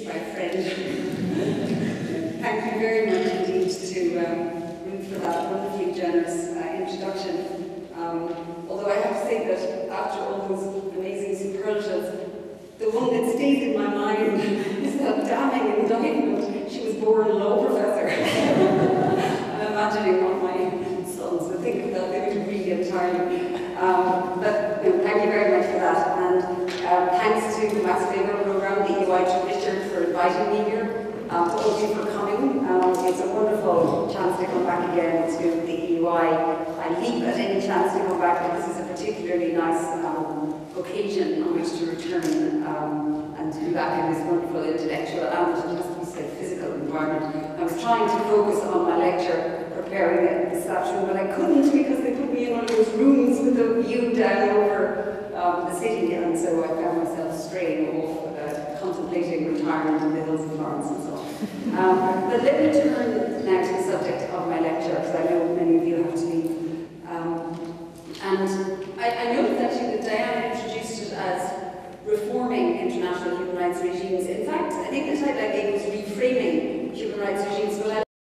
my friend. Thank you very much indeed to Ruth for that wonderfully generous introduction. Although I have to say that after all those amazing superlatives, the one that stays in my mind is that damning indictment, she was born a law professor. I'm imagining what my sons would think of that, they would agree entirely. But thank you very much for that, and thanks to the Max Weber programme, the EY, to Richard for inviting me here, to all of you for coming. It's a wonderful chance to come back again to the EY. I leap at any chance to come back, but this is a particularly nice occasion on which to return and to be back in this wonderful intellectual and, it has to be said, physical environment. I was trying to focus on my lecture, preparing it this afternoon, but I couldn't because they put me in one of those rooms with the view down over the city, and so I found myself straying off, contemplating retirement in the hills of Florence and so on. But let me turn now to the subject of my lecture, because I know many of you have to leave. And I noted actually that Diana introduced it as reforming international human rights regimes. In fact, I think the title I gave was reframing human rights regimes, but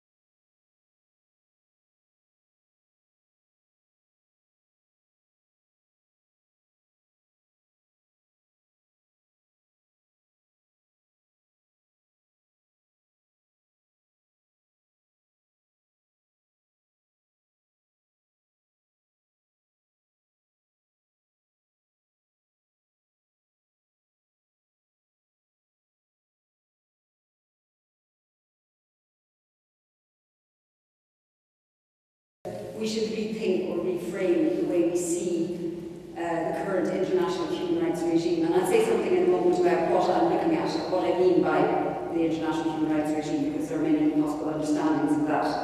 we should rethink or reframe the way we see the current international human rights regime. And I'll say something in a moment about what I'm looking at, or what I mean by the international human rights regime, because there are many possible understandings of that.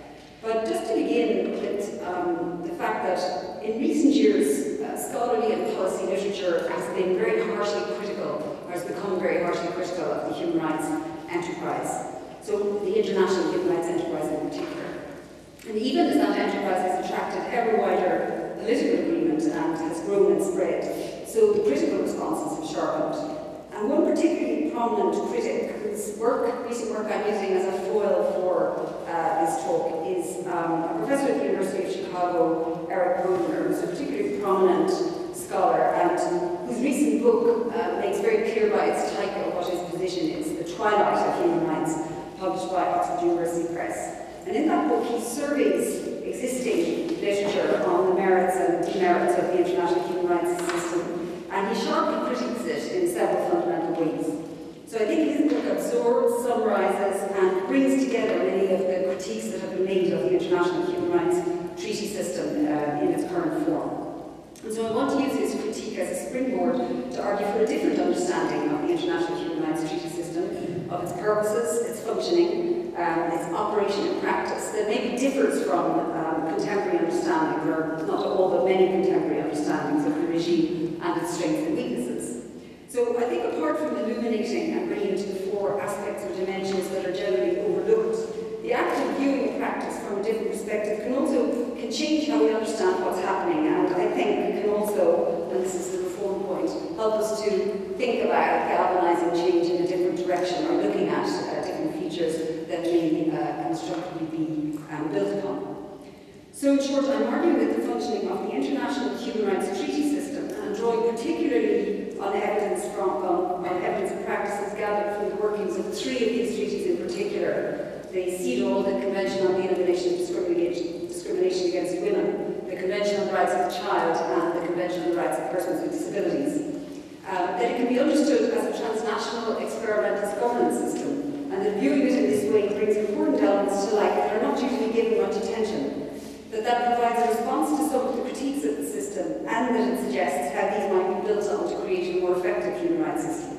But just to begin with the fact that in recent years, scholarly and policy literature has been very harshly critical, or has become very harshly critical of the human rights enterprise. So the international human rights enterprise in particular. And even as that enterprise has attracted ever wider political agreement and has grown and spread, so the critical responses have sharpened. And one particularly prominent critic, whose recent work I'm using as a foil for this talk, is a professor at the University of Chicago, Eric Brodner, who's a particularly prominent scholar, and whose recent book makes very clear by its title what his position is, The Twilight of Human Rights, published by Oxford University Press. And in that book, he surveys existing literature on the merits and demerits of the international human rights system, and he sharply critiques it in several fundamental ways. So I think his book absorbs, summarizes, and brings together many of the critiques that have been made of the international human rights treaty system in its current form. And so I want to use his critique as a springboard to argue for a different understanding of the international human rights treaty system, of its purposes, its functioning, its operation and practice that maybe differs from contemporary understanding, or not all but many contemporary understandings of the regime and its strengths and weaknesses. So I think apart from illuminating and bringing to the fore aspects or dimensions that are generally overlooked, the act of viewing the practice from a different perspective can change how we understand what's happening, and I think it can also, and this is the reform point, help us to think about galvanizing change in a different direction, or looking at different features that may constructively be built upon. So in short, I'm arguing that the functioning of the international human rights treaty system, and drawing particularly on evidence and practices gathered from the workings of three of these treaties in particular: the CEDAW, the Convention on the Elimination of Discrimination Against Women, the Convention on the Rights of the Child, and the Convention on the Rights of Persons with Disabilities, that it can be understood as a transnational experimentalist governance system, and that viewing it in this way brings important elements to light that are not usually given much attention, that provides a response to some of the critiques of the system, and that it suggests how these might be built on to create a more effective human rights system.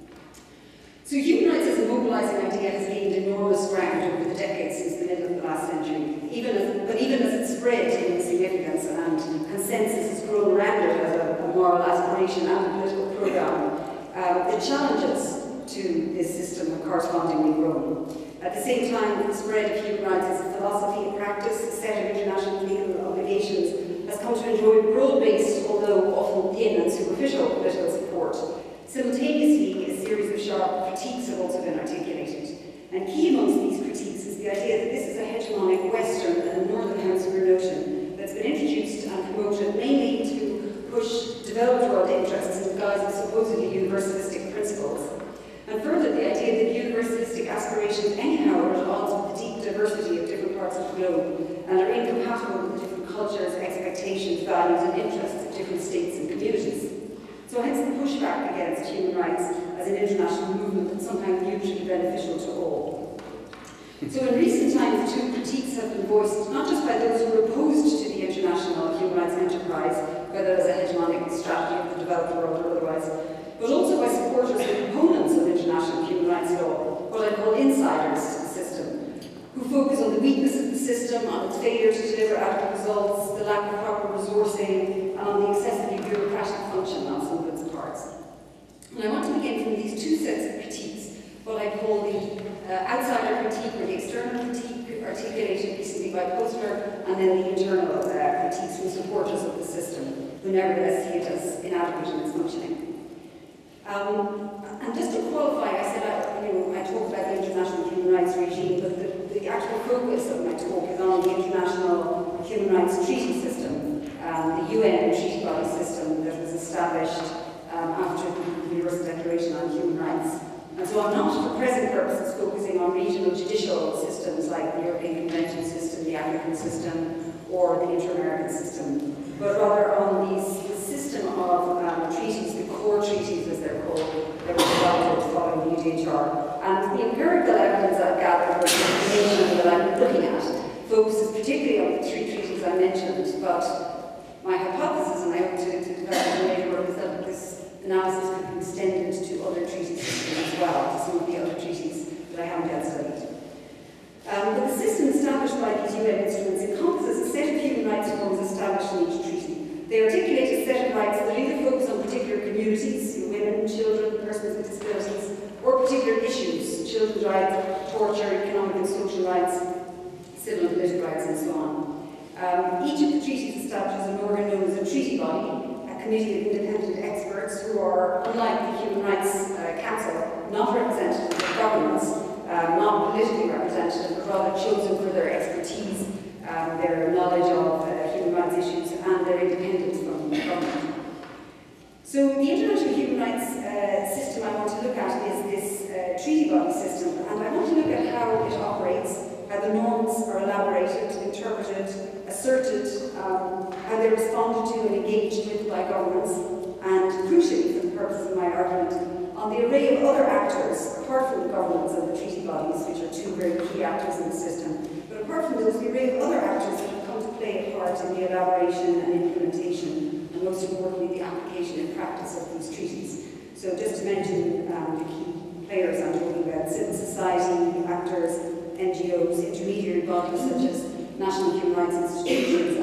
So human rights as a mobilizing idea has gained enormous ground over the decades since the middle of the last century, but even as it spread in significance and consensus has grown around it as a moral aspiration and a political programme, the challenges to this system have correspondingly grown. At the same time, the spread of human rights as a philosophy and practice, a set of international legal obligations, has come to enjoy broad-based, although often thin and superficial political support. Simultaneously, a series of sharp critiques have also been And key amongst these critiques is the idea that this is a hegemonic Western and Northern Hemisphere notion that's been introduced and promoted mainly to push developed world interests in the guise of supposedly universalistic principles. And further, the idea that universalistic aspirations anyhow are at odds with the deep diversity of different parts of the globe and are incompatible with the different cultures, expectations, values and interests of different states and communities. So hence the pushback against human rights as an international movement that's sometimes mutually beneficial to all. So in recent times, two critiques have been voiced, not just by those who are opposed to the international human rights enterprise, whether as a hegemonic strategy of the developed world or otherwise, but also by supporters and proponents of international human rights law, what I call insiders to the system, who focus on the weakness of the system, on its failure to deliver adequate results, the lack of proper resourcing, and on the excessively bureaucratic function of some of its parts. And I want to begin from these two sets of critiques, what I call the outsider critique or the external critique articulated recently by Posner, and then the internal critiques from supporters of the system, who nevertheless see it as inadequate in its functioning. And just to qualify, I said I talked about the international human rights regime, but the actual focus of my talk is on the international human rights treaty system, the UN treaty body system that was established after the Universal Declaration on Human Rights. And so I'm not, for present purposes, focusing on regional judicial systems like the European Convention system, the African system, or the Inter-American system, but rather on the system of treaties, the core treaties as they're called, that were developed following the UDHR. And the empirical evidence I've gathered, or the information that I've been looking at, focuses particularly on the three treaties I mentioned, but my hypothesis, and I hope to develop in later work, is that this analysis could be extended to other treaty systems as well, to some of the other treaties that I haven't yet studied. But the system established by these UN instruments encompasses a set of human rights norms established in each treaty. They articulate a set of rights that either focus on particular communities, women, children, persons with disabilities, or particular issues, children's rights, torture, economic and social rights, civil and political rights, and so on. Each of the treaties establishes an organ known as a treaty body, a committee of independent experts who are, unlike the Human Rights Council, not representative of governments, not politically representative, but rather chosen for their expertise, their knowledge of human rights issues, and their independence from government. So the international human rights system I want to look at is this treaty body system, and I want to look at how it operates, how the norms are elaborated, interpreted, asserted, how they're responded to and engaged with by governments, and crucially, for the purpose of my argument, on the array of other actors, apart from the governments and the treaty bodies, which are two very key actors in the system, but apart from those, the array of other actors that have come to play a part in the elaboration and implementation, and most importantly, the application and practice of these treaties. So just to mention the key players I'm talking about: civil society, actors, NGOs, intermediary bodies such as national human rights institutions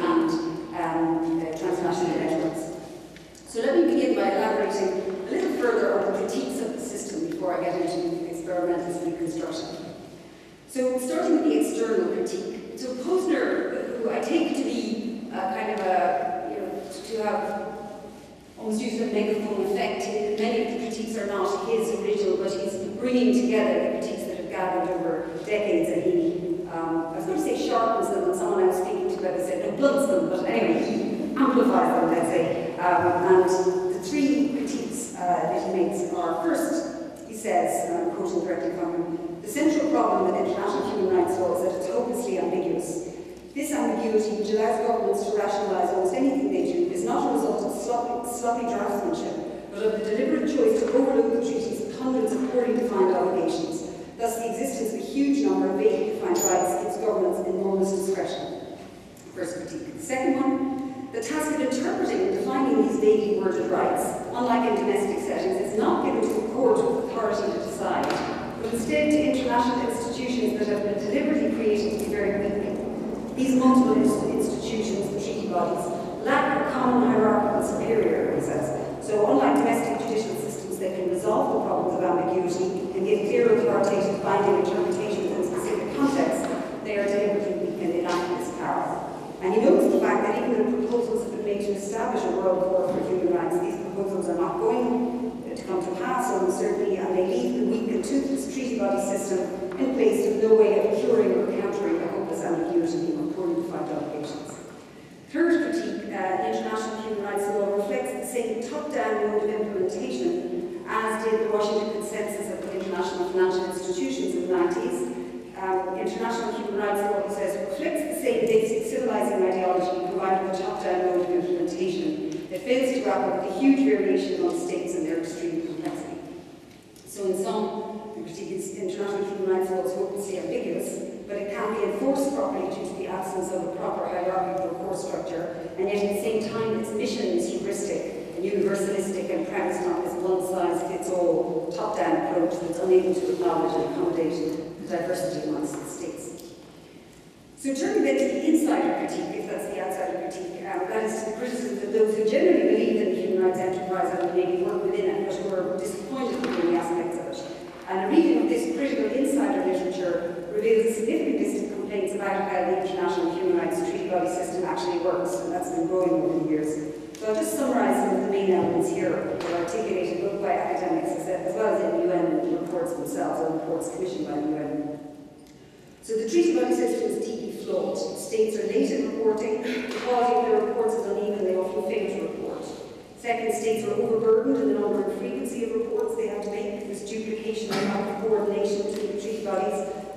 and transnational networks. So let me begin by elaborating a little further on the critiques of the system before I get into experimental reconstruction. So starting with the external critique. So Posner, who I take to be kind of to have almost used a megaphone effect, many of the critiques are not his original, but he's bringing together the critiques that have gathered over decades, and he, I was going to say sharpens them, and someone I was speaking to about said no, blunts them, but anyway, he amplifies them, let's say. And the three critiques that he makes are: first, he says, and I'm quoting directly from him, the central problem with international human rights law is that it's hopelessly ambiguous. This ambiguity, which allows governments to rationalise almost anything they do, is not a result of sloppy draftsmanship, but of the deliberate choice to overlook the treaties with hundreds of poorly defined obligations. Thus, the existence of a huge number of vaguely defined rights gives governments enormous discretion. First critique. The second one, the task of interpreting and defining these vaguely worded rights, unlike in domestic settings, is not given to a court with authority to decide, but instead to international institutions that have been deliberately created to be very weak. These multiple institutions, the treaty bodies, lack a common hierarchical superior, he says. So unlike domestic judicial systems that can resolve the problems of ambiguity and give clear, authoritative, binding interpretations in specific contexts, they are deliberately weak and they lack this power. And he notes the fact that even though proposals have been made to establish a world court for human rights, these proposals are not going to come to pass almost certainly, and they leave the weak and toothless treaty body system in place top-down mode of implementation, as did the Washington Consensus of the International Financial Institutions in the 90s. International human rights law, he says, reflects the same basic civilizing ideology provided the top-down mode of implementation. It fails to grapple with the huge variation among states and their extreme complexity. So in sum, the critique is international human rights law is hopelessly ambiguous, but it can't be enforced properly due to the absence of a proper hierarchical core structure, and yet at the same time its mission is hubristic and universalistic and premised on this one-size-fits-all top-down approach that's unable to acknowledge and accommodate the diversity amongst the states. So turning then to the insider critique, if that's the outsider critique, that is the criticism of those who generally believe in the human rights enterprise and maybe work within it, but who are disappointed with many aspects of it. And a reading of this critical insider literature reveals a significant list of complaints about how the international human rights treaty body system actually works, and that's been growing over the years. So I'll just summarise some of the main elements here that are articulated both by academics as well as in UN reports themselves, or reports commissioned by the UN. So the treaty body system is deeply flawed. States are late in reporting, the quality of their reports is uneven, they often fail to report. Second, states are overburdened in the number and frequency of reports they have to make. There's duplication and lack of coordination between the treaty bodies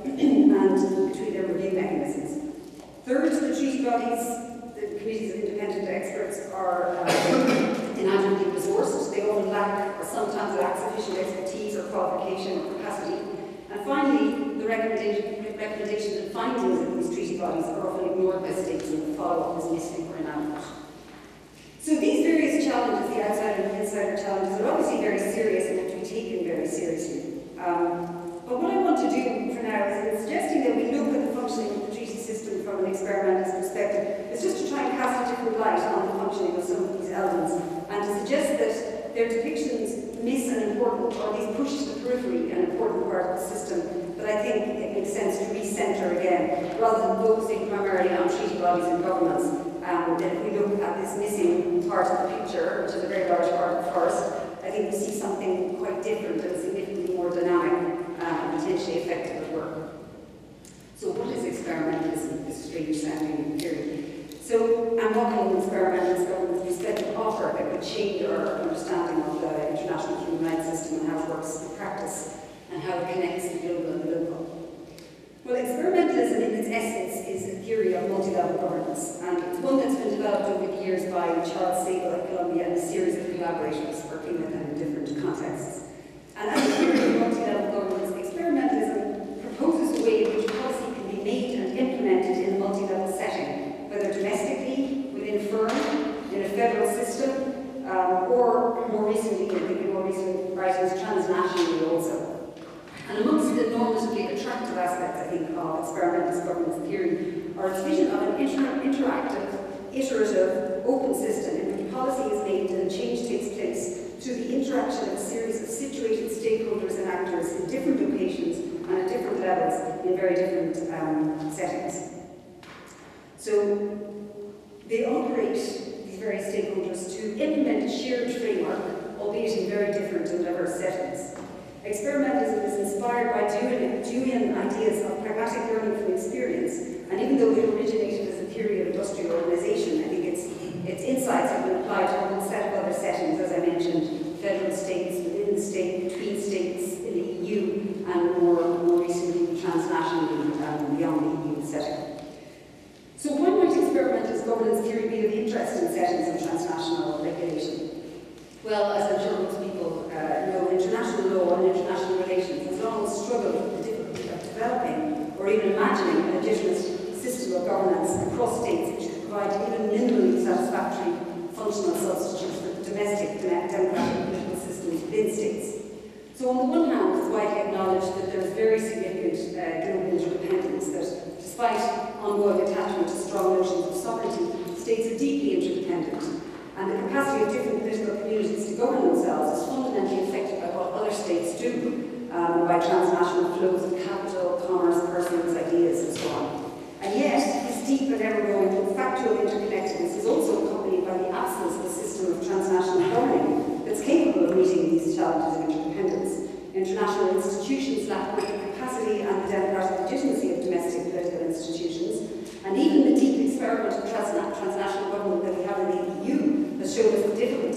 and between their review mechanisms. Third, the treaty bodies, the committees of independent experts, are inadequately resourced. They often lack, or sometimes lack, sufficient expertise or qualification or capacity. And finally, the recommendations and findings of these treaty bodies are often ignored by states, and the follow-up is missing or inadequate. So these various challenges, the outsider and insider challenges, are obviously very serious and have to be taken very seriously. But what I want to do for now is, in suggesting that we look at the functioning of the treaty system from an experimentalist perspective, is just to try and cast a different light on the functioning of some of these elements, and to suggest that their depictions miss an important, or at least push to the periphery, an important part of the system that I think it makes sense to recenter again, rather than focusing primarily on treaty bodies and governments. That if we look at this missing part of the picture, which is a very large part of the forest, I think we see something quite different and significantly more dynamic and potentially effective at work. So what is experimentalism, this strange sounding theory? So, and what can experimentalist governments be said to offer that could change our understanding of the international human rights system and how it works in practice, and how it connects the global and the local? Well, experimentalism in its essence is a theory of multi-level governance, and it's one that's been developed over the years by Charles Sable at Columbia and a series of collaborators working with them in different contexts. And as a theory of multi-level governance, experimentalism proposes a way in which policy can be made and implemented in a multi-level setting, whether domestically, within firm, in a federal system, or more recently, I think in more recent writings, transnationally also. And amongst the normatively attractive aspects, I think, of experimentalist governance theory are its vision of an interactive, iterative, open system in which policy is made and change takes place through the interaction of a series of situated stakeholders and actors in different locations and at different levels in very different settings. So they operate, these various stakeholders, to implement a shared framework, albeit in very different and diverse settings. Experimentalism is inspired by Deweyan ideas of pragmatic learning from experience, and even though it originated as a theory of industrial organization, I think its insights have been applied to a whole set of other settings, as I mentioned, federal states, within the state, between states, in the EU, and more recently transnationally beyond the EU setting. So why might experimentalist governance theory be of interest in settings of transnational regulation? Well, as I'm sure most people know, international law and international relations has long struggled with the difficulty of developing or even imagining a legitimate system of governance across states which could provide even minimally satisfactory functional substitutes for domestic democratic political systems within states. So on the one hand, it's widely acknowledged that there is very significant global interdependence, that despite ongoing attachment to strong notions of sovereignty, states are deeply interdependent. And the capacity of different political communities to govern themselves is fundamentally affected by what other states do, by transnational flows of capital, commerce, persons, ideas, and so on. And yet, this deep and ever-growing factual interconnectedness is also accompanied by the absence of a system of transnational governing that's capable of meeting these challenges of interdependence. International institutions lack both the capacity and the democratic legitimacy of domestic political institutions, and even the deep experiment of transnational government that we have in the EU has shown us the difficulty of developing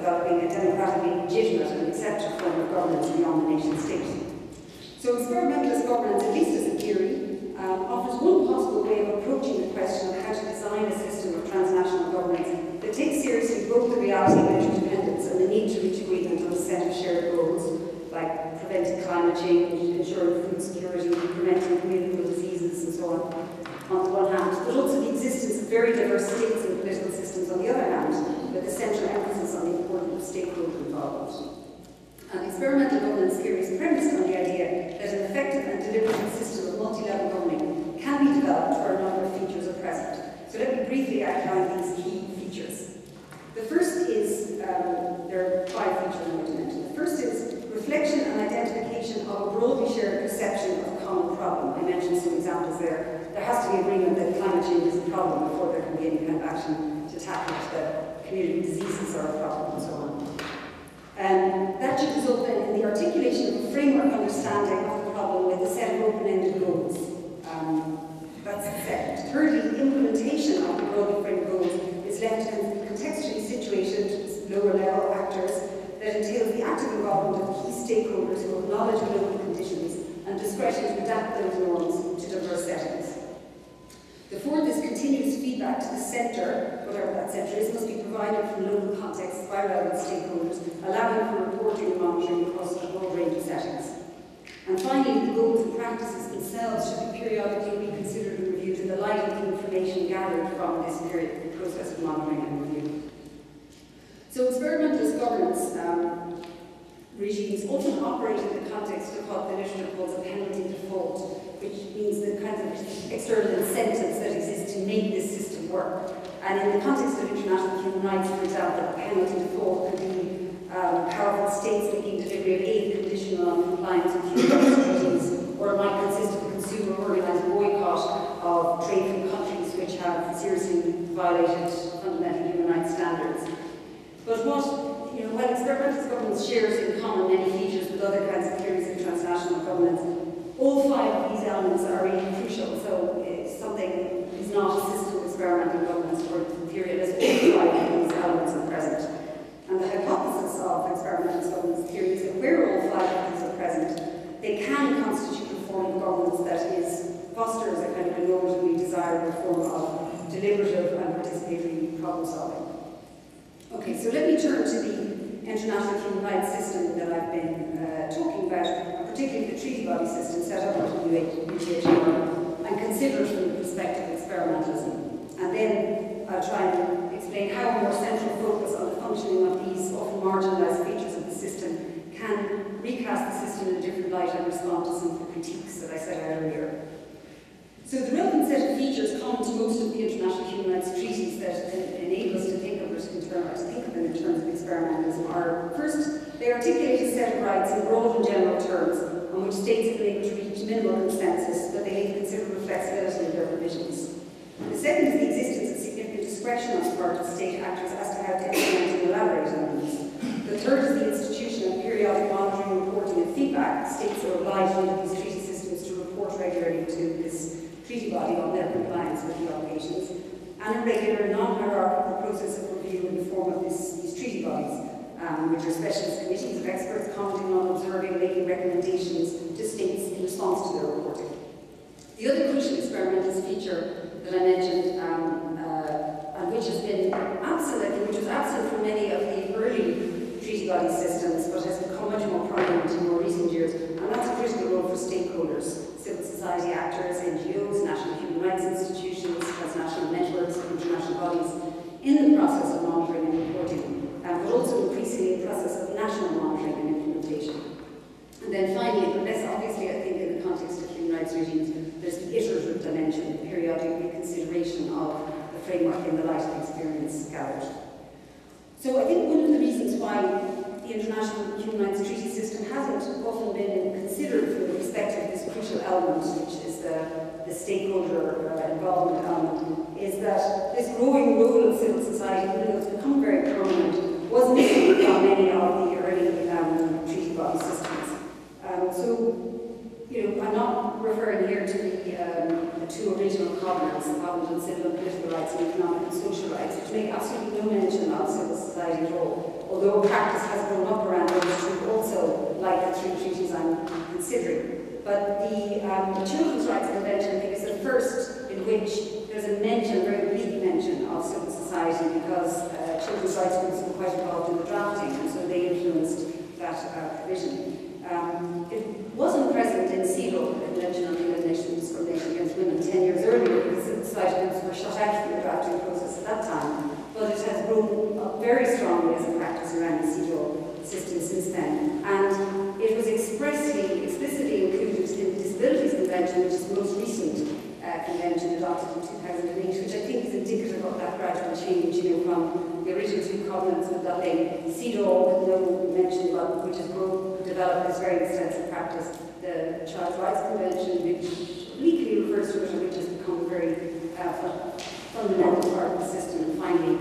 developing a democratically legitimate and accepted form of governance beyond the nation state. So experimentalist governance, at least as a theory, offers one possible way of approaching the question of how to design a system of transnational governance that takes seriously both the reality of interdependence and the need to reach agreement on a set of shared goals, like preventing climate change, ensuring food security, preventing communicable diseases, and so on the one hand, but also the existence of very diverse states and political systems on the other hand, with a central emphasis on the importance of stakeholder involvement. And experimental governance theory is premised on the idea that an effective and deliberative system of multi-level governing can be developed where a number of features are present. So let me briefly outline these key features. The first is, there are 5 features I'm going to mention. The first is reflection and identification of a broadly shared perception of a common problem. I mentioned some examples there. There has to be agreement that climate change is a problem before there can be any kind of action to tackle it, that community diseases are a problem, and so on. That should result then in the articulation of a framework understanding of the problem with a set of open-ended goals. That's the second. Thirdly, implementation of the broadly framed goals is left to contextually situated, lower-level actors that entails the active involvement of key stakeholders who have knowledge of local conditions and discretion to adapt those norms to diverse settings. The fourth is continuous feedback to the centre, whatever that centre is, must be provided from local contexts by relevant stakeholders, allowing for reporting and monitoring across a broad range of settings. And finally, the goals and practices themselves should be periodically reconsidered and reviewed in the light of the information gathered from this process of monitoring and review. So experimentalist governance regimes often operate in the context of what the literature calls a penalty default, which means the kinds of external incentives that exist to make this system work. And in the context of international human rights, for example, a penalty default could be powerful states making delivery of aid conditional on compliance with human rights treaties, or it might consist of a consumer organised boycott of trade from countries which have seriously violated fundamental human rights standards. But while experimentalist governance shares in common many features with other kinds of theories of transnational governance, all 5 of these elements are really crucial. So if something is not a system of experimental governance or theory, unless all 5 of these elements are present. And the hypothesis of experimental governance theory is that where all 5 of these are present, they can constitute a form of governance that fosters a kind of a normatively desirable form of deliberative and participatory problem solving. Okay, so let me turn to the international human rights system that I've been talking about, and particularly the treaty body system set up under the UHR, and consider it from the perspective of experimentalism. And then I'll try and explain how a more central focus on the functioning of these often marginalised features of the system can recast the system in a different light and respond to some of the critiques that I set out earlier. So the relevant set of features common to most of the international human rights treaties that enable us to think of them in terms of experimentalism are, first, they articulate a set of rights in broad and general terms on which states have been able to reach minimal consensus, but they leave considerable flexibility in their provisions. The second is the existence of significant discretion on the part of state actors as to how to implement and elaborate on these. The third is the institution of periodic monitoring, reporting and feedback. States are obliged under these treaty systems to report regularly to this treaty body on their compliance with the obligations, and a regular non-hierarchical process of review in the form of these treaty bodies, which are specialist committees of experts commenting on, observing, making recommendations to states in response to their reporting. The other crucial experimentalist feature that I mentioned, and which has been absent, which was absent from many of the early treaty body systems, but has become much more prominent in more recent years, and that's a critical role for stakeholders. Civil society actors, NGOs, national human rights institutions, transnational networks, and international bodies in the process of monitoring and reporting, but also increasingly in the process of national monitoring and implementation. And then finally, but less obviously I think in the context of human rights regimes, there's the iterative dimension, the periodic reconsideration of the framework in the light of experience gathered. So I think one of the reasons why the international human rights treaty system hasn't often been considered from the perspective of this crucial element, which is the stakeholder involvement element, is that this growing role of civil society, even though it's become very prominent, was missing from many of the early treaty body systems. I'm not referring here to the 2 original covenants, the Covenant on Civil and Political Rights and Economic and Social Rights, which make absolutely no mention of civil society at all. although practice has grown up around those two also, like the three treaties I'm considering. But the Children's Rights Convention, I think, is the first in which there's a mention, a very oblique mention of civil society, because children's rights groups were quite involved in the drafting, and so they influenced that provision. It wasn't present in CEDAW, the Convention on the Elimination of Discrimination Against Women, 10 years earlier, because civil society groups were shut out from the drafting process at that time. But it has grown up very strongly as a practice around the CEDAW system since then. And it was explicitly included in the Disabilities Convention, which is the most recent convention adopted in 2008, which I think is indicative of that gradual change, from the original two covenants of Dublin. CEDAW, no mention, but which has developed this very extensive practice. The Child Rights Convention, which legally refers to it, and which has become a very fundamental part of the system. And finally,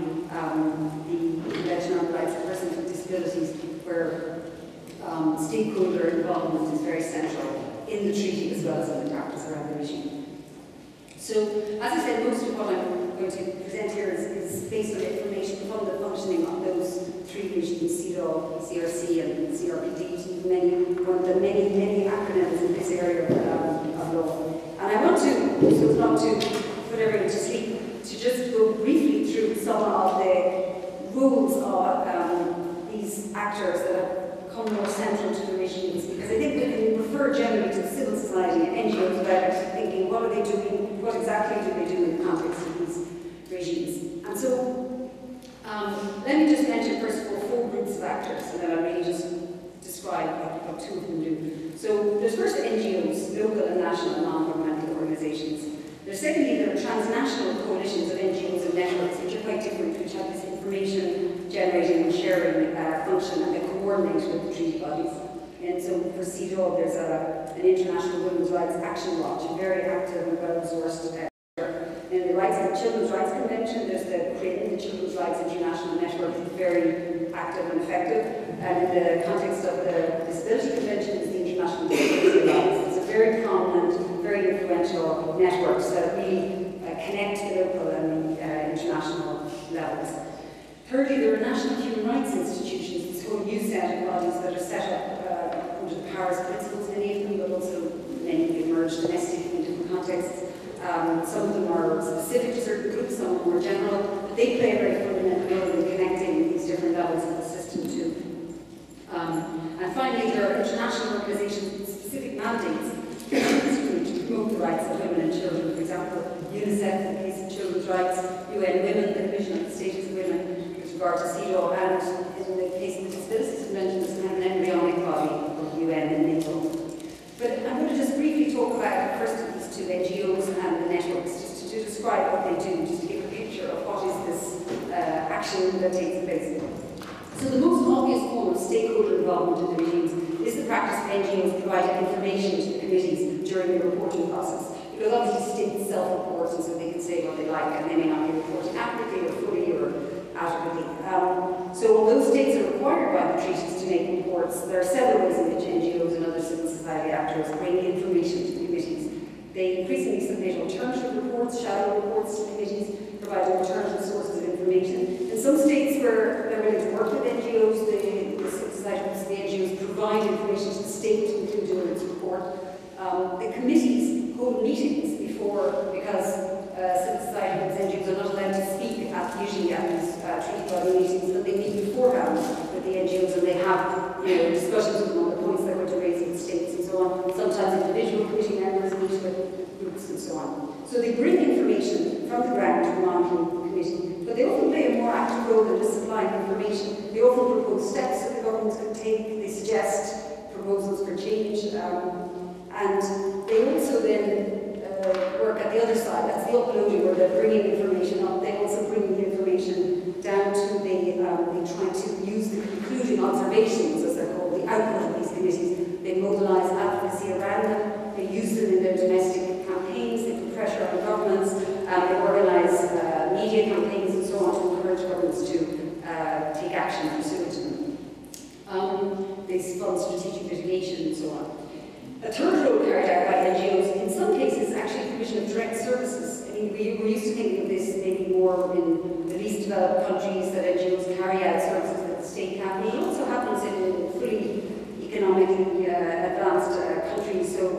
the Convention on the Rights of Persons with Disabilities, where stakeholder involvement is very central in the treaty as well as in the practice around the regime. So, as I said, most of what I'm going to present here is based on information from the functioning of those three regimes, CEDAW, CRC, and CRPD, one of the many acronyms in this area of law. And I want to, so as not to put everyone to sleep, to just go briefly through some of the roles of these actors that have become more central to the regimes, because I think we can refer generally to civil society and NGOs without actually thinking, what are they doing, what exactly do they do in the context of these regimes. And so, let me just mention first of all 4 groups of actors, and then I'll really just describe what 2 of them do. So there's first NGOs, local and national non-governmental organisations. There's secondly, there are transnational coalitions of NGOs and networks, which are quite different, which have this information generating and sharing function, and they coordinate with the treaty bodies. And so for CEDAW, there's an International Women's Rights Action Watch, a very active and well-resourced. In the Children's Rights Convention, there's the Creating the Children's Rights International Network, very active and effective. And in the context of the Disability Convention, is the International Disability Rights. It's a very prominent, very influential networks that really connect the local and international levels. Thirdly, there are national human rights institutions, this whole new set of bodies that are set up under the Paris Principles, many of them, but also many have emerged domestically in different contexts. Some of them are specific to certain groups, some are more general, but they play a very fundamental role in connecting these different levels of the system too. And finally, there are international organisations with specific mandates to promote the rights of women and children. For example, UNICEF in the case of children's rights, UN Women, the Commission on the Status of Women with regard to CEDAW, and in the case of the Disabilities Convention, there's kind of an embryonic body of UN and NATO. But I'm going to just briefly talk about first of these 2 NGOs and the networks, just to describe what they do, just to give a picture of what is this action that takes place. So the most obvious form of stakeholder involvement in the regimes is the practice of NGOs providing information to the committees during the reporting process. Because obviously states self-report, and so they can say what they like, and they may not be reporting accurately or fully or adequately. So although states are required by the treaties to make reports, there are several ways in which NGOs and other civil society actors bring information to the committees. They increasingly submit alternative reports, shadow reports to committees, providing alternative sources of information. In some states where they're willing to work with NGOs, the civil society groups, the NGOs provide information to the state, including in its report. The committees hold meetings before, because civil society groups, NGOs are not allowed to speak usually at these treaty body meetings, but they meet beforehand with the NGOs and they have discussions with them on the points they're going to raise with states and so on. Sometimes individual committee members meet with groups and so on. So they bring information from the ground to the monitoring committee, but they often play a more active role than just supplying information. They often propose steps that the governments can take, they suggest proposals for change, and they also then work at the other side, that's the uploading, where they're bringing information up. They also bring the information down to they try to use the concluding observations, as they're called, the output of these committees. They mobilise advocacy around them, they use them in their domestic campaigns, they put pressure on governments, they organise media campaigns and so on to encourage governments to take action pursuant to them. They fund strategic litigation and so on. A third role carried out by NGOs, in some cases, actually provision of direct services. I mean, we're used to thinking of this maybe more in the least developed countries, that NGOs carry out services that the state can't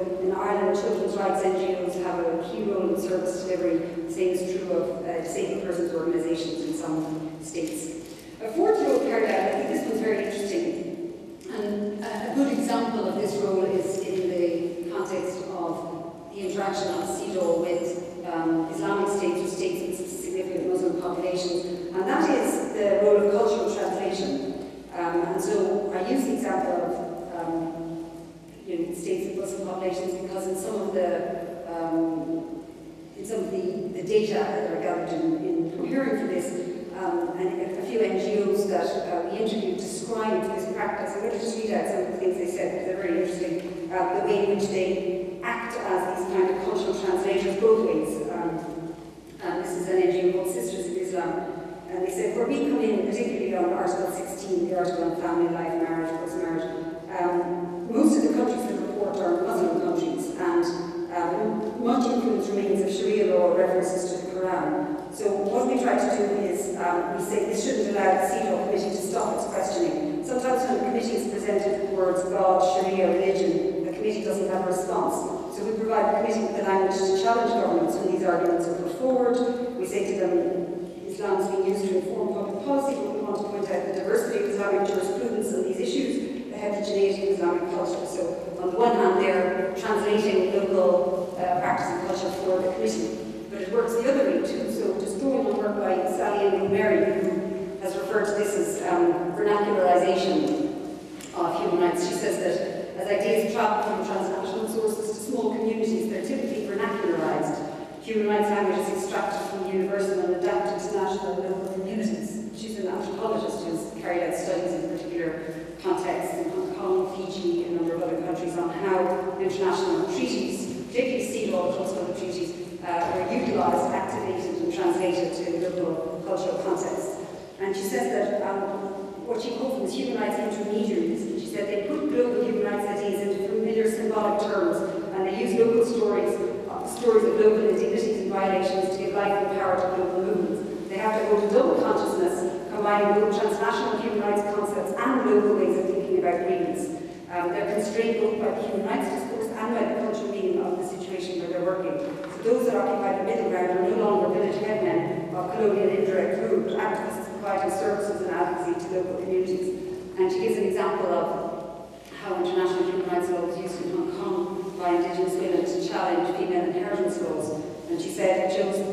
So in Ireland, children's rights NGOs have a key role in service delivery. The same is true of disabled persons organisations in some states. A fourth role carried out, I think this one's very interesting, and a good example of this role is in the context of the interaction of CEDAW with Islamic states or states with significant Muslim populations, and that is the role of cultural translation. And so I use the example of states with Muslim populations because in some of the data that are gathered in preparing for this, and a few NGOs that we interviewed described this practice. I'm going to just read out some of the things they said because they're very interesting. The way in which they act as these kind of cultural translators both ways. This is an NGO called Sisters of Islam. And they said, where we come in, particularly on Article 16, the article on family life, marriage, post-marriage, most of the countries that report are Muslim countries, and much influence remains of Sharia law references to the Quran. So what we try to do is, we say this shouldn't allow the CEDAW committee to stop its questioning. Sometimes when the committee is presented with words God, Sharia, religion, the committee doesn't have a response. So we provide the committee with the language to challenge governments when these arguments are put forward. We say to them, Islam is being used to inform public policy, but we want to point out the diversity of Islamic jurisprudence on these issues, the heterogeneity of Islamic culture. So on the one hand, they're translating local practice and culture for the committee, but it works the other way too. So just drawing on work by Sally Ann Mary, who has referred to this as vernacularization of human rights. She says that as ideas travel from transnational sources to small communities, they're typically vernacularized. Human rights language is extracted from universal and adapted to national and local communities. She's an anthropologist who's carried out studies in particular contexts in Hong Kong, Fiji, and a number of other countries on how international treaties, particularly CEDAW, but also other treaties, were utilised, activated, and translated to local cultural contexts. And she says that what she calls them is human rights intermediaries. And she said they put global human rights ideas into familiar symbolic terms, and they use local stories of local indignities and violations to give life and power to global movements. They have to hold a double consciousness, combining both transnational human rights concepts and local ways of thinking about grievance. They're constrained both by the human rights discourse and by the cultural meaning of the situation where they're working. So those that occupy the middle ground are no longer village headmen of colonial indirect rule, but activists providing services and advocacy to local communities. And she gives an example of how international human rights law was used in Hong Kong by Indigenous women to challenge female inheritance laws. And she said it shows,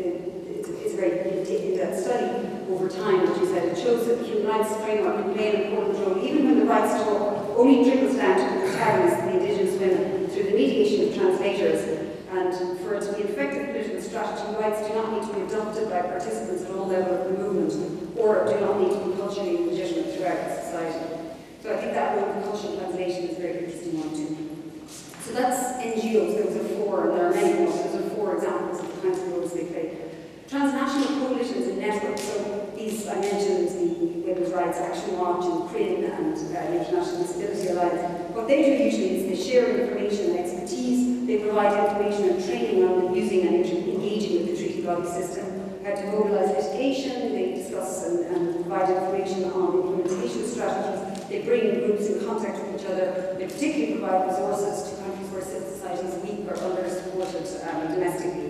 it's very in-depth study over time, but she said it shows that the human rights framework can play an important role, even when the rights talk only trickles down to the protagonists, the Indigenous women, through the mediation of translators. And for it to be an effective political strategy, rights do not need to be adopted by participants at all levels of the movement, or do not need to be culturally legitimate throughout society. So I think that role of cultural translation is a very interesting one too. So that's NGOs, those are four, and there are many more, those are four examples of the kinds of roles they play. Transnational coalitions and networks, so these, I mentioned the Women's Rights Action Watch and CRIN and the International Disability Alliance. What they do usually is they share information and expertise, they provide information and training on using and engaging with the treaty body system, how to mobilise litigation, they discuss and provide information on implementation strategies, they bring groups in contact with each other, they particularly provide resources to countries where civil society is weak or under-supported domestically.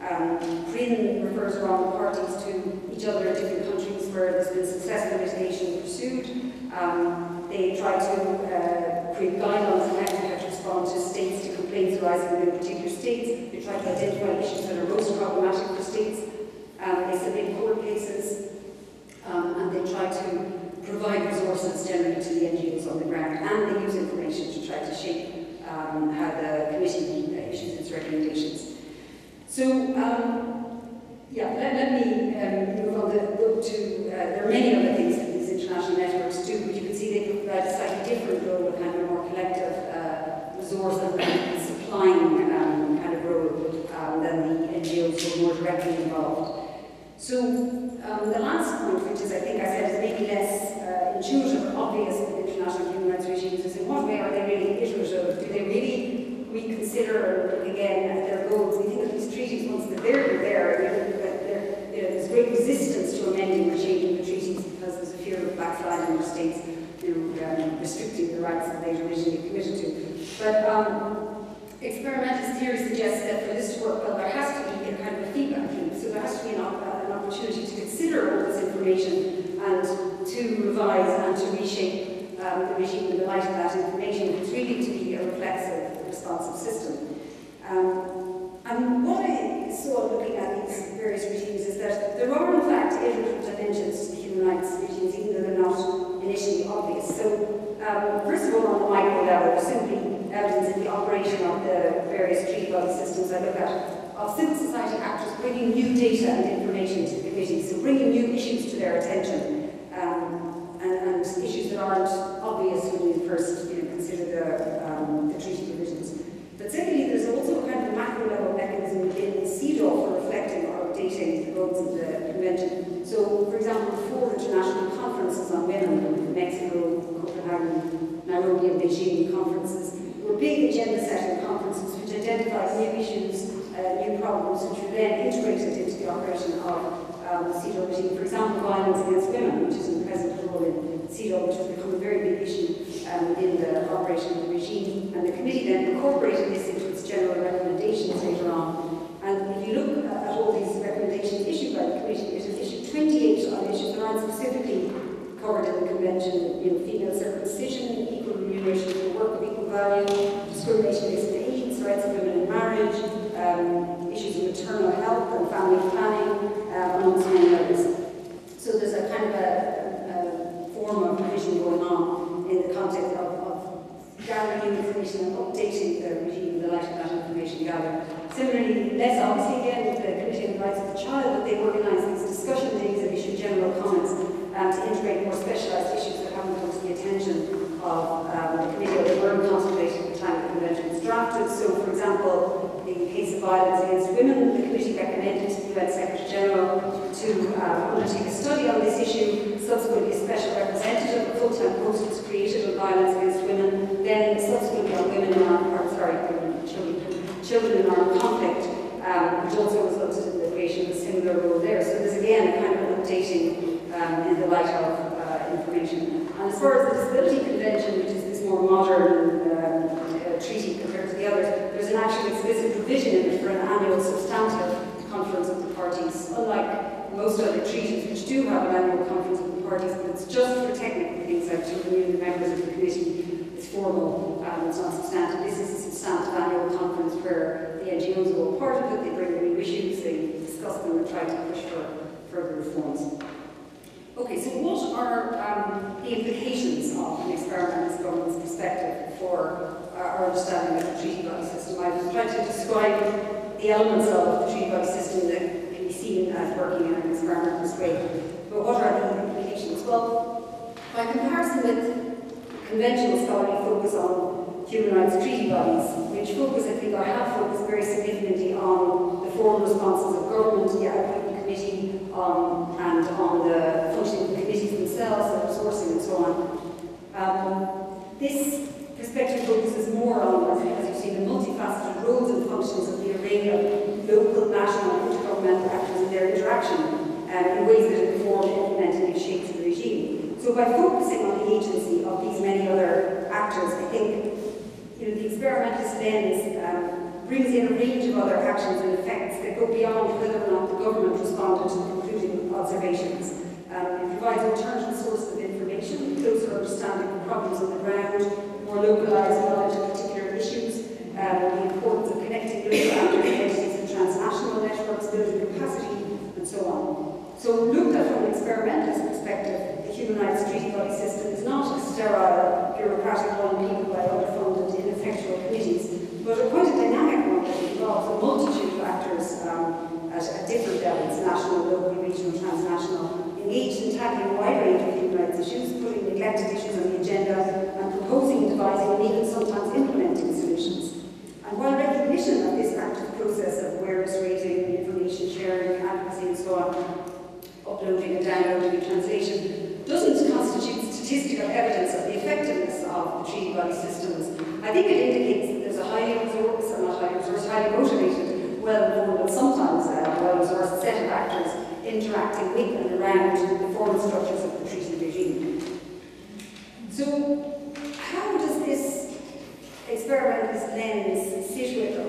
CRIN refers around parties to each other in different countries where there's been successful litigation pursued. They try to create guidelines on how to respond to states to complaints arising within particular states. They try to identify issues that are most problematic for states. They submit court cases, and they try to provide resources generally to the NGOs on the ground, and they use information to try to shape how the committee issues its recommendations. So, let me move on to, there are many other things that these international networks do, but you can see they provide a slightly different role, a kind of more collective resource and supplying kind of role than the NGOs who are more directly involved. So, the last point, which is, I think I said, is maybe less intuitive or obvious in international human rights regimes, is in what way are they really iterative? Do they really reconsider again at their goals? We think of these treaties, once they're there, there's great resistance to amending or changing the treaties because there's a fear of backsliding or states restricting the rights that they originally committed to. But experimentalist theory suggests that for this to work well, there has to be a kind of a feedback loop. So there has to be an opportunity to consider all this information and to revise and to reshape the regime in the light of that information. It's really to be a reflexive, responsive system. And what I saw looking at these various regimes is that there are in fact iterative dimensions to the human rights regimes, even though they're not initially obvious. So first of all, on the micro level, there's simply evidence in the operation of the various treaty body systems I look at, of civil society actors bringing new data and information to the committee, so bringing new issues to their attention, and issues that aren't obvious when you first consider the treaty provisions. But secondly, there's also a kind of macro level mechanism within CEDAW for reflecting or updating the goals of the convention. So, for example, the 4 international conferences on women, Mexico, Copenhagen, Nairobi and Beijing conferences, were big agenda-setting conferences which identified new issues, new problems, which were then integrated into the operation of the CEDAW regime. For example, violence against women, which is a present role in CEDAW, which has become a very big issue in the operation of the regime. And the committee then incorporated this into its general recommendations later on. And if you look at all these recommendations issued by the committee, it has issued 28 on issues that aren't specifically covered in the convention, female circumcision, equal remuneration for work of equal value, discrimination based on age, rights of women in marriage, issues of maternal health and family planning, amongst many others. So there's a kind of a form of provision going on in the context of gathering new information and updating the regime in the light of that information gathered. Similarly, less obviously again with the Committee on the Rights of the Child, that they've organised these discussion days of issue general comments to integrate more specialised issues that haven't come to the attention of the committee or that weren't contemplated at the time the convention was drafted. So, for example, in the case of violence against women, the committee recommended to the UN Secretary General to undertake a study on this issue. Subsequently, a special representative, a full-time post was created on violence against women. Then, subsequently, on women in children in armed conflict, which also resulted in the creation of a similar role there. So there's again a kind of an updating in the light of information. And as far as the Disability Convention, which is this more modern treaty compared to the others, there's an actual explicit provision in it for an annual substantive conference of the parties, unlike most other treaties which do have an annual conference of the parties, but it's just for technical things like to renew the members of the committee. It's formal, it's not substantive. This is a substantive annual conference where the NGOs are all part of it, they bring new issues, they discuss them and try to push for further reforms. Okay, so what are the implications of an experimentalist governance perspective for our understanding of the treaty body system? I've tried to describe the elements of the treaty body system that can be seen as working in an experimentalist way. But what are the implications? Well, by comparison with conventional scholarly focus on human rights treaty bodies, which focus, I think, or have focused very significantly on the formal responses of government, the output committee, and on the functioning of the committees themselves, the resourcing and so on. This perspective focuses more on, as you've seen, the multifaceted roles and functions of the array of local, national, and intergovernmental actors and their interaction in ways that inform, implement, and shape the regime. So by focusing on the agency of these many other actors, I think the experimentalist lens brings in a range of other actions and effects that go beyond whether or not the government responded to the concluding observations. It provides alternative sources of information, closer understanding of problems on the ground, more localised knowledge of particular issues, the importance of connecting local actors, entities and transnational networks, building capacity, and so on. So looked at from an experimentalist perspective, the human rights treaty body system is not a sterile, bureaucratic one people by underfunded, ineffectual committees, but quite a dynamic one that involves a multitude of actors at different levels, national, local, regional, transnational, engaged in tackling a wide range of human rights issues, putting neglected issues on the agenda, and proposing, devising, and even sometimes implementing solutions. And while recognition of this active process of awareness raising, information sharing, advocacy, and so on, uploading and downloading and translation, doesn't constitute statistical evidence of the effectiveness of the treaty body systems, I think it indicates that there's a highly resourced, not highly resourced, highly motivated, well-known, but sometimes well-resourced set of actors interacting with and around the formal structures of the treaty regime. So, how does this experimentalist lens sit with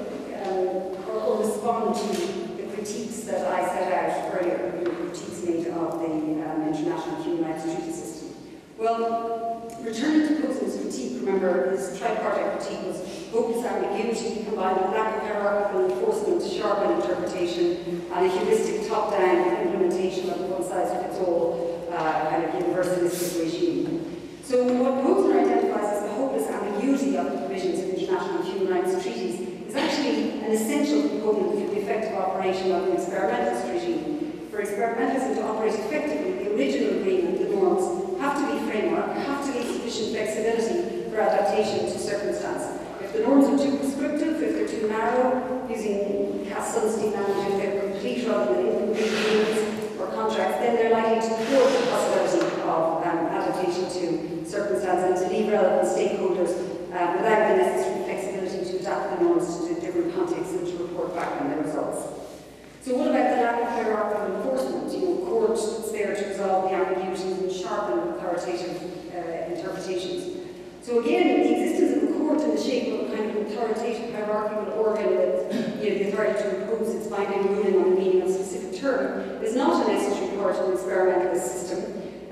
or respond to the critiques that I set out earlier, the critiques made of the International Human Rights Treaty system? Well, returning to Posen's critique, remember his tripartite critique was hopeless ambiguity combined with lack of hierarchical enforcement, sharpened interpretation, and a heuristic top-down implementation of one-size-fits-all kind of universalistic regime. So what Posen identifies as the hopeless ambiguity of the provisions of international human rights treaties is actually an essential component for the effective operation of an experimentalist regime. For experimentalism to operate effectively, the original agreement, the norms, have to be framework, have to leave sufficient flexibility for adaptation to circumstance. If the norms are too prescriptive, if they're too narrow, using Cass Sunstein language, if they're complete rather than incomplete agreements or contracts, then they're likely to thwart the possibility of adaptation to circumstance and to leave relevant stakeholders without the necessary flexibility to adapt the norms to different contexts and to report back on their results. So what about the lack of hierarchical enforcement? Courts there to resolve the ambiguities and sharpen authoritative interpretations. So again, the existence of a court in the shape of a kind of authoritative hierarchical organ with the authority to impose its binding ruling on the meaning of a specific term is not a necessary part of an experimentalist system.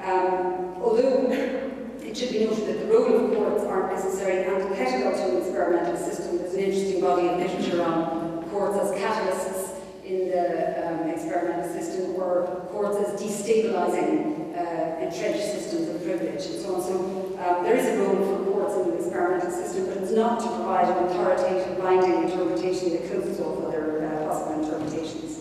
Although it should be noted that the role of courts aren't necessarily antithetical to an experimental system. There's an interesting body of literature on courts as catalysts in the experimental system, or courts as destabilizing entrenched systems of privilege and so on. So there is a role for courts in the experimental system, but it's not to provide an authoritative binding interpretation that closes off other possible interpretations.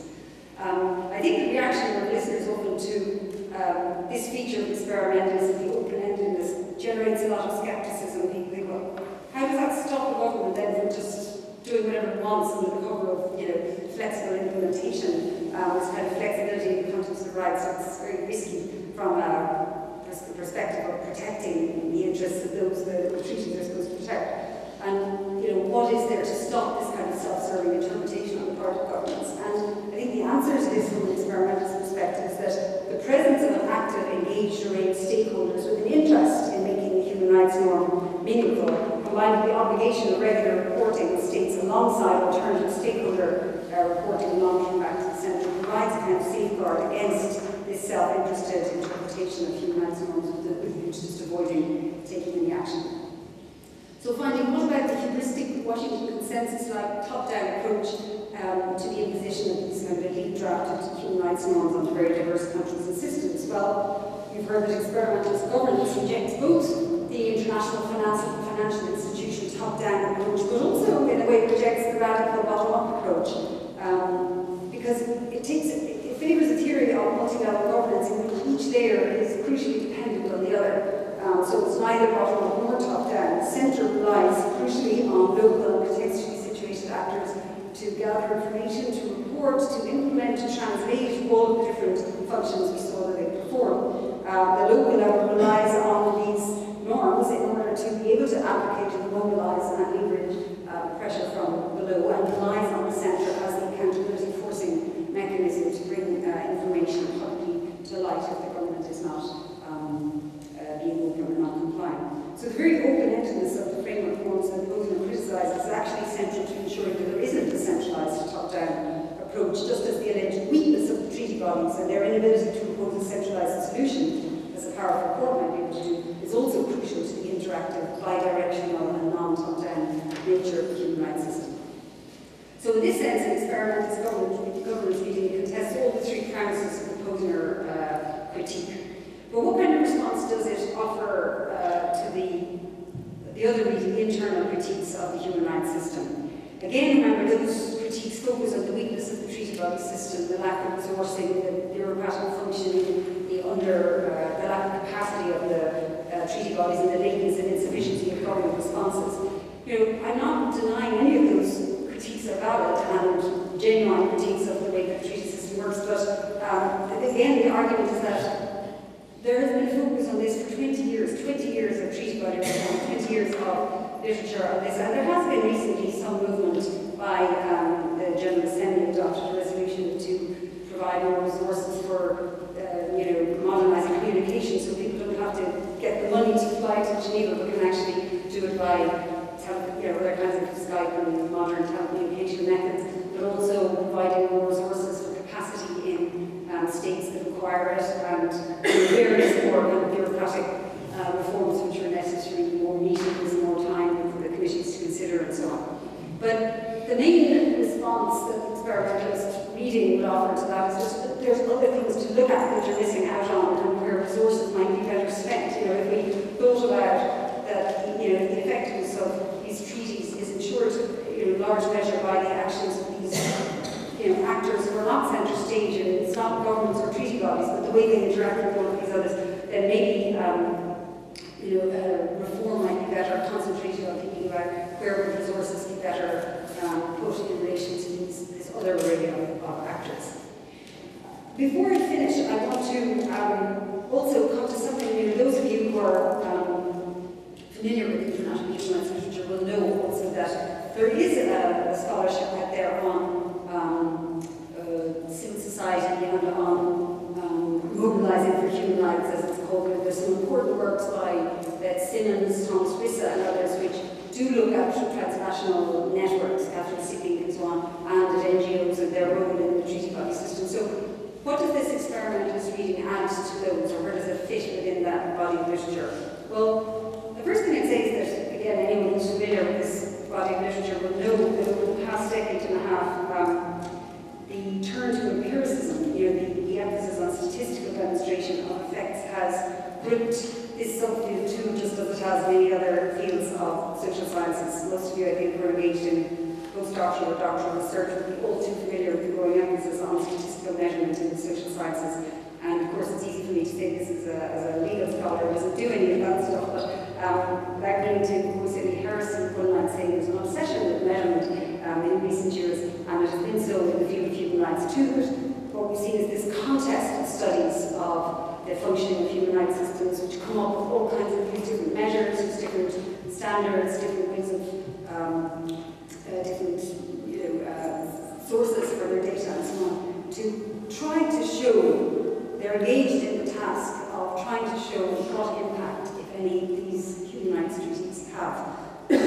I think the reaction of listeners often to this feature of experimentalism, the open-endedness, generates a lot of skepticism. People think, well, how does that stop the government then from just doing whatever it wants under the cover of, flexible implementation? This kind of flexibility in the context of rights, so it's very risky from the perspective of protecting the interests of those the treaties are supposed to protect. And what is there to stop this kind of self-serving interpretation on the part of governments? And I think the answer to this from an experimentalist perspective is that the presence of an active, engaged array of stakeholders with an interest in making the human rights norm meaningful, combined with the obligation of regular reporting of states alongside alternative stakeholder reporting and monitoring back to the centre, provides a kind of safeguard against this self-interested interpretation of human rights norms with just avoiding taking any action. So finally, what about the heuristic Washington consensus-like top-down approach to the imposition of these kind of elite drafted human rights norms onto very diverse countries and systems? Well, you've heard that experimentalist governance rejects both the international financial institution top-down approach, but also in a way rejects the radical bottom-up approach, because it favours a theory of multi-level governance in which each layer is crucially dependent on the other. So it's neither bottom-up nor top-down. The centre relies crucially on local and contextually situated actors to gather information, to report, to implement, to translate all the different functions we saw that they perform. The local level relies on these norms in order to be able to advocate and mobilise and leverage pressure from below, and relies on the centre as the accountability forcing mechanism to bring information publicly to light if the government is not being open or not complying. So the very open-endedness of the framework norms that Posen criticises is actually central to ensuring that there isn't a centralised top-down approach, just as the alleged weakness of the treaty bodies and their inability to impose a centralised solution, as a powerful court might be able to do, is also crucial to the interactive, bi-directional and non-top-down nature of the human rights system. So in this sense, an experimentalist governance reading contests all the three premises of the Posener critique. But what kind of response does it offer to the other reading, the internal critiques of the human rights system? Again, remember, those critiques focus on the weakness of the treaty body system, the lack of resourcing, the bureaucratic functioning, the lack of capacity of the treaty bodies, and the lateness and insufficiency of government responses. I'm not denying any of those critiques are valid and genuine critiques of the way that the treaty system works, but again, the argument is that there has been a focus on this for 20 years of treaty body reform, 20 years of literature on this, and there has been recently some movement by the General Assembly adopted a resolution to provide more resources for modernising communication, so people don't have to get the money to fly to Geneva, but can actually do it by Skype and modern telecommunication methods, but also providing more resources for capacity in states that require it, and various more kind of bureaucratic reforms which are necessary, more meetings, more time for the committees to consider and so on. But the main response that the experimentalist reading would offer to that is just that there's other things to look at that you're missing out on and where resources might be better spent. You know, if we thought about that, you know, the effectiveness of these treaties is ensured in large measure by the actions of these actors who are not centre stage, and it's not governments or treaty bodies, but the way they interact with one of these others, then maybe reform might be better, concentrating on thinking about where would resources be better put in relation to this other array of actors. Before I finish, I want to also come to something, those of you who are familiar with international human rights literature will know also that there is a scholarship out there on civil society and on mobilizing for human rights, as it's called. There's some important works by Simmons, Thomas Rissa and others which do look at transnational networks, Catherine Sipping and so on, and at NGOs and their role in the treaty body system. So what does this experimentalist reading add to those, or where does it fit within that body of literature? Well, the first thing I'd say is that, again, anyone who's familiar with this body of literature will know that over the past decade and a half, the turn to empiricism, the emphasis on statistical demonstration of effects has gripped this subfield too, just as it has many other fields of social sciences. Most of you, I think, who are engaged in postdoctoral or doctoral research will be all too familiar with the growing emphasis on statistical measurement in the social sciences. And of course, it's easy for me to say this as a legal scholar who doesn't do any of that stuff, but back to Cindy Harrison, one might say there's an obsession with measurement in recent years, and it has been so in the field of human rights too. But what we've seen is this contest of studies of the functioning of human rights systems, which come up with all kinds of these different measures, these different standards, different ways of different sources for their data and so on, to try to show they're engaged in the task of trying to show what impact, if any, these human rights treaties have.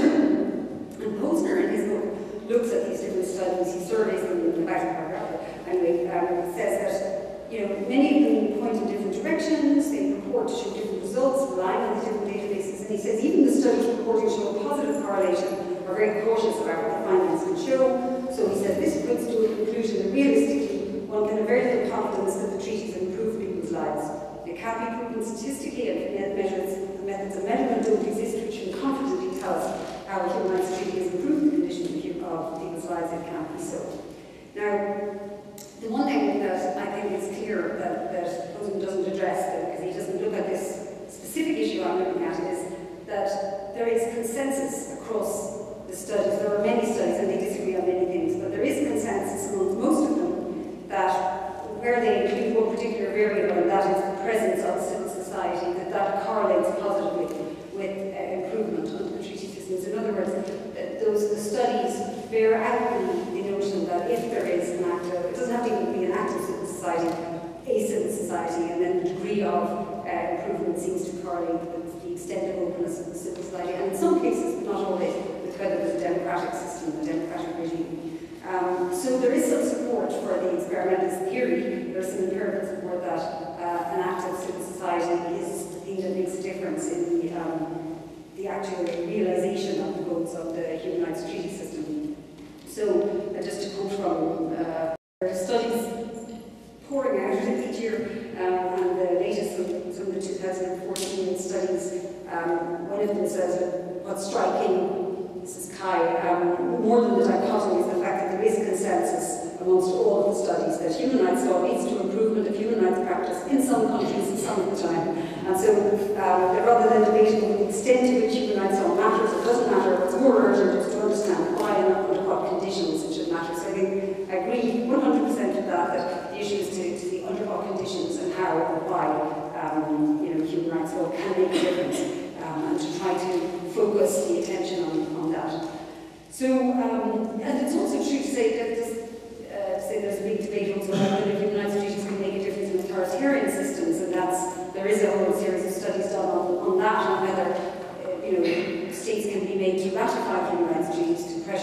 And Posner, in his book, looks at these different studies. He surveys them in the back paragraph. Anyway, says that many of them point in different directions. They purport to show different results, relying on these different databases. And he says even the studies purporting to show a positive correlation are very cautious about what the findings can show. So he says this puts to a conclusion that realistically one can have very little confidence that the treaties improve people's lives. They can't be proven statistically, and the methods of measurement don't exist which can confidently tell us how a human rights treaty has improved the condition of people's lives. It can't be so. Now, the one thing that I think is clear that Posner doesn't address, because he doesn't look at this specific issue I'm looking at, is that there is consensus across the studies. There are many studies and they disagree on many things, but there is consensus amongst most of them that where they include one particular variable, and that is the presence of civil society, that correlates positively with improvement under the treaty systems. In other words, the studies bear out the notion that if there is an active, it doesn't have to even be an active civil society, a civil society, and then the degree of improvement seems to correlate with the extent of openness of the civil society, and in some cases, but not always, with whether there's a democratic system, a democratic regime. So there is some support for the experimentalist theory. There's some empirical support that an active civil society is the thing that makes a difference in the actual realization of the goals of the human rights treaty system. So just to quote from studies pouring out each year, and the latest some of the 2014 studies, one of them says what's striking, this is Kai, more than the dichotomy is the fact that there is consensus amongst all of the studies that human rights law leads to improvement of human rights practice in some countries and some of the time. And so rather than debating the extent to which human rights law matters or doesn't matter, what's more urgent is to understand why and under what conditions it should matter. So I agree 100% with that the issue is to see under what conditions and how and why human rights law can make a difference, and to try to focus the attention on that. So, and it's also true to say that there's a big debate also about whether human rights treaties can make a difference in authoritarian systems, and there is a whole series of studies done on that, and whether states can be made to ratify human rights treaties to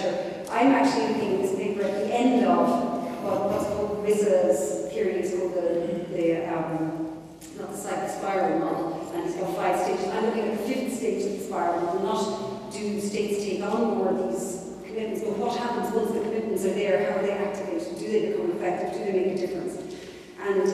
I'm actually looking at this paper at the end of what's called Rizza's theory. It's called not the cycle spiral model, and it's got 5 stages. I'm looking at the 5th stage of the spiral model, not do states take on more of these commitments, but what happens once the commitments are there, how are they activated, do they become effective, do they make a difference? And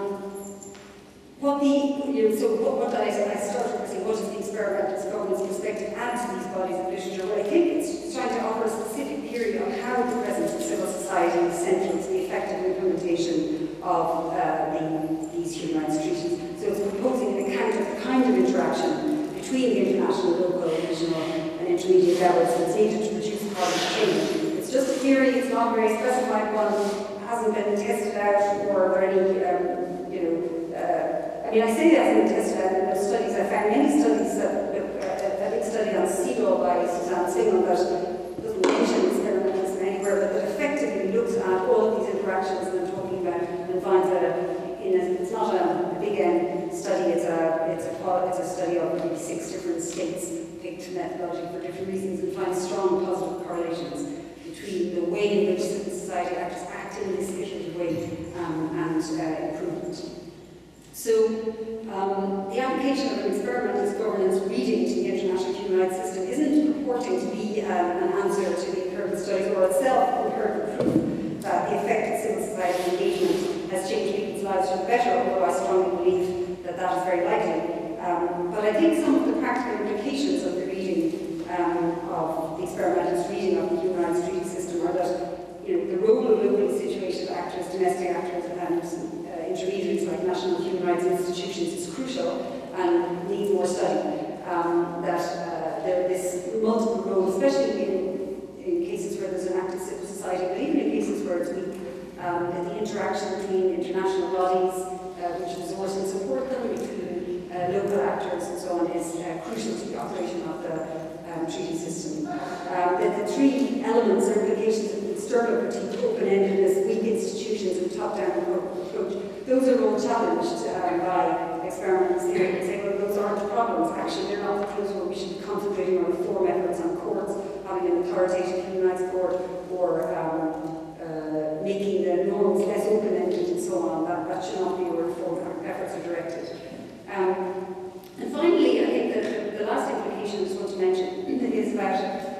what I started by saying, what does the experimental governance perspective add to these bodies of literature? Well, I think it's trying to offer a specific theory on how the presence of civil society is central to the effective implementation of these human rights treaties. So it's proposing an account of the kind of interaction between the international, local, regional and intermediate levels that's needed to produce positive change. It's just a theory, it's not a very specified one, hasn't been tested out, or are there any, I say that hasn't been tested out in those studies. I found many studies, a big study on CEDAW by Suzanne Singham that doesn't mention experimentalism anywhere, but that effectively looks at all of these interactions that I'm talking about and finds that it's not a big N study, it's a study of maybe 6 different states picked methodology for different reasons, and finds strong positive correlations between the way in which civil society actors act in this iterative way and improvement. So the application of an experimentalist governance reading to the international human rights system isn't purporting to be an answer to the empirical studies or itself empirical proof that the effect of civil society engagement has changed people's lives for the better, although I strongly believe that that is very likely. But I think some of the practical implications of the reading of the experimentalist reading of the human rights treaty system are that the role of locally situated actors, domestic actors, and intermediaries like national human rights institutions is crucial and needs more study. That there are this multiple roles, especially in cases where there's an active civil society, but even in cases where it's weak, that the interaction between international bodies, which resource and support them, between local actors and so on, is crucial to the operation of the treaty system. That the 3 elements or implications of external critique, open-endedness, weak institutions, and top-down approach, those are all challenged by experimentalists here and say, well, those aren't problems. Actually, they're not the things where we should be concentrating on reform efforts on courts, having an authoritative human rights court, or making the norms less open-ended and so on. That should not be where reform efforts are directed. And finally, I think that the last implication I just want to mention is about,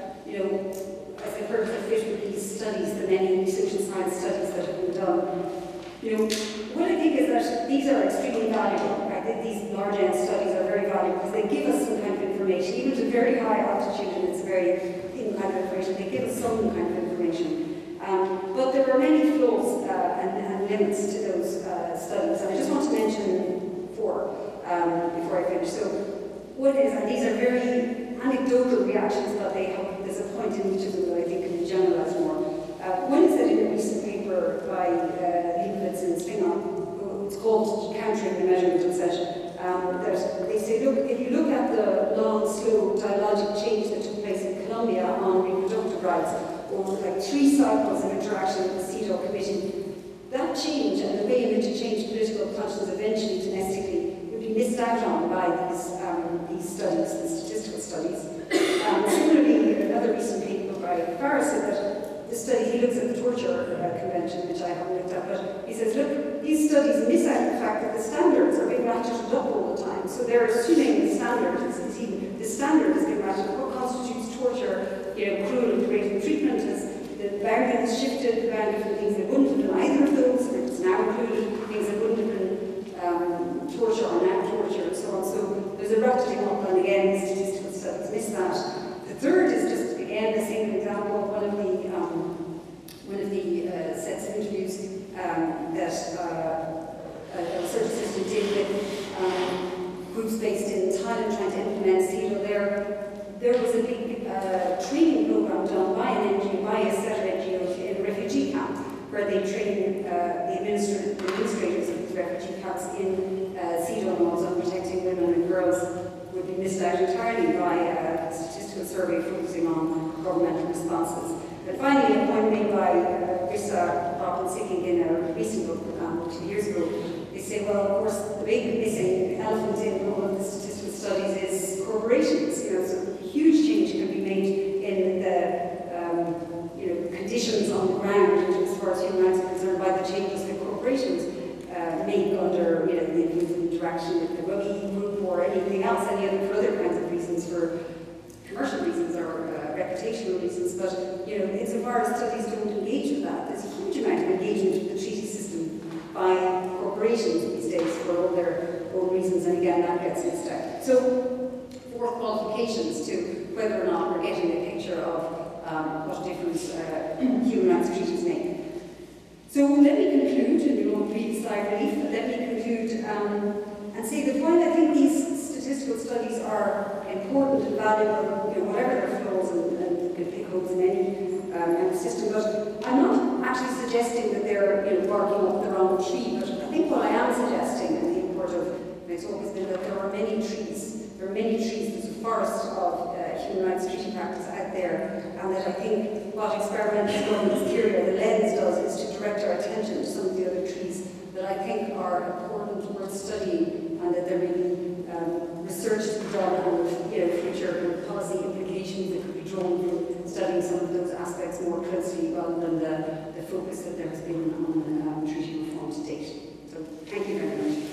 as I've heard of fit with these studies, the many social science studies that have been done, what I think is that these are extremely valuable, right? These large N studies are very valuable because they give us some kind of information, even at a very high altitude, and it's very thin kind of information, they give us some kind of information. But there are many flaws and limits to those studies, and I just want to mention 4 before I finish. So, one is, and these are very anecdotal reactions, but there's a point in each of them that I think can be generalized more. One is that in a recent paper by Leibowitz and Svingon, it's called Countering the Measurement Obsession, that they say, look, if you look at the long, slow dialogic change that took place in Colombia on reproductive rights, over like 3 cycles of interaction with the CEDAW committee, that change and the way in which it changed political conscience eventually domestically would be missed out on by these studies, the statistical studies. Similarly, another recent paper by Farris said that the study, he looks at the torture convention, which I haven't looked at, but he says, look, these studies miss out the fact that the standards are being ratcheted up all the time. So they're assuming the standards, the standard is being ratcheted up. What constitutes torture, cruel and degrading treatment, the boundary has shifted around different things that wouldn't have been either of those, or it's now included things that wouldn't have been torture or now torture and so on. So there's a ratcheting up, and again, the statistical studies miss that. The third is just, again, the same example of one of the sets of interviews that a research assistant did with groups based in Thailand trying to implement CEDAW. There was a big training program done by an NGO, by a set of NGOs in a refugee camp, where they train the administrators of these refugee camps in CEDAW laws on protecting women and girls. Would be missed out entirely by a statistical survey focusing on governmental responses. And finally, a point made by Risa Robin-Sicking in a recent book 2 years ago, they say, well, of course, the big missing elephant in all of the statistical studies is corporations. So huge change can be made in the anything else, for other kinds of reasons, for commercial reasons or reputational reasons, but insofar as studies don't engage with that, there's a huge amount of engagement with the treaty system by corporations these days for all their own reasons, and again, that gets missed out. So, 4 qualifications to whether or not we're getting a picture of what difference human rights treaties make. So let me conclude, and we won't read the slide relief, but let me conclude and say that while I think these statistical studies are important and valuable, whatever their flaws and big holes in any system, but I'm not actually suggesting that they're barking up the wrong tree. But I think what I am suggesting, and the import of my talk has been that there are many trees. There are many trees. There's a forest of human rights treaty practice out there, and that I think what experimental governance theory or the lens does is to direct our attention to some of the other trees that I think are important, worth studying, and that there may be research to be done and future policy implications that could be drawn from studying some of those aspects more closely rather than the focus that there has been on treaty reform to date. So thank you very much.